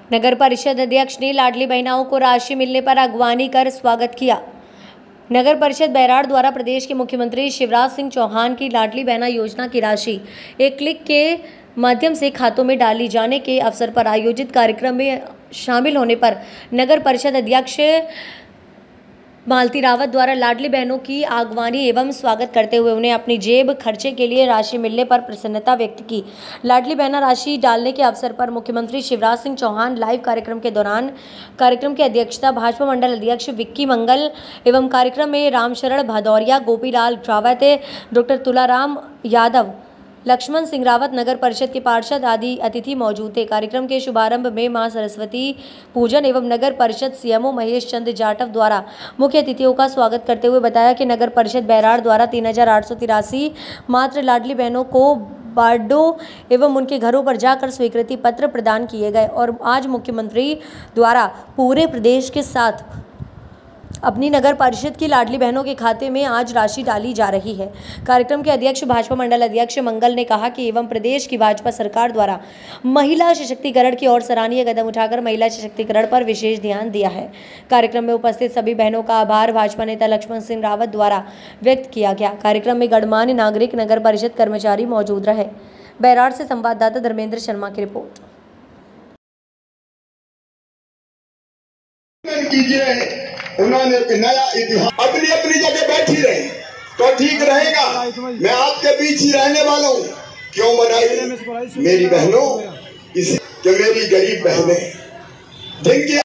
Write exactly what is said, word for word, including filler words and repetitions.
नगर परिषद अध्यक्ष ने लाडली बहनाओं को राशि मिलने पर अगवानी कर स्वागत किया। नगर परिषद बैराड़ द्वारा प्रदेश के मुख्यमंत्री शिवराज सिंह चौहान की लाडली बहना योजना की राशि एक क्लिक के माध्यम से खातों में डाली जाने के अवसर पर आयोजित कार्यक्रम में शामिल होने पर नगर परिषद अध्यक्ष मालती रावत द्वारा लाडली बहनों की आगवानी एवं स्वागत करते हुए उन्हें अपनी जेब खर्चे के लिए राशि मिलने पर प्रसन्नता व्यक्त की। लाडली बहना राशि डालने के अवसर पर मुख्यमंत्री शिवराज सिंह चौहान लाइव कार्यक्रम के दौरान कार्यक्रम की अध्यक्षता भाजपा मंडल अध्यक्ष विक्की मंगल एवं कार्यक्रम में रामशरण भदौरिया, गोपीलाल रावत, डॉक्टर तुलाराम यादव, लक्ष्मण सिंह रावत, नगर परिषद के पार्षद आदि अतिथि मौजूद थे। कार्यक्रम के शुभारंभ में मां सरस्वती पूजन एवं नगर परिषद सीएमओ महेश चंद्र जाटव द्वारा मुख्य अतिथियों का स्वागत करते हुए बताया कि नगर परिषद बैराड़ द्वारा तीन हजार आठ सौ तिरासी मात्र लाडली बहनों को वार्डों एवं उनके घरों पर जाकर स्वीकृति पत्र प्रदान किए गए और आज मुख्यमंत्री द्वारा पूरे प्रदेश के साथ अपनी नगर परिषद की लाडली बहनों के खाते में आज राशि डाली जा रही है। कार्यक्रम के अध्यक्ष भाजपा मंडल अध्यक्ष मंगल ने कहा कि एवं प्रदेश की भाजपा सरकार द्वारा महिला सशक्तिकरण की ओर सराहनीय कदम उठाकर महिला सशक्तिकरण पर विशेष ध्यान दिया है। कार्यक्रम में उपस्थित सभी बहनों का आभार भाजपा नेता लक्ष्मण सिंह रावत द्वारा व्यक्त किया गया। कार्यक्रम में गणमान्य नागरिक, नगर परिषद कर्मचारी मौजूद रहे। बैराड़ से संवाददाता धर्मेंद्र शर्मा की रिपोर्ट। उन्होंने एक नया इतिहास अपनी अपनी जगह बैठी रहे तो ठीक रहेगा। मैं आपके बीच ही रहने वाला हूँ। क्यों बनाई मेरी बहनों, इसी कि मेरी गरीब बहनें जिनकी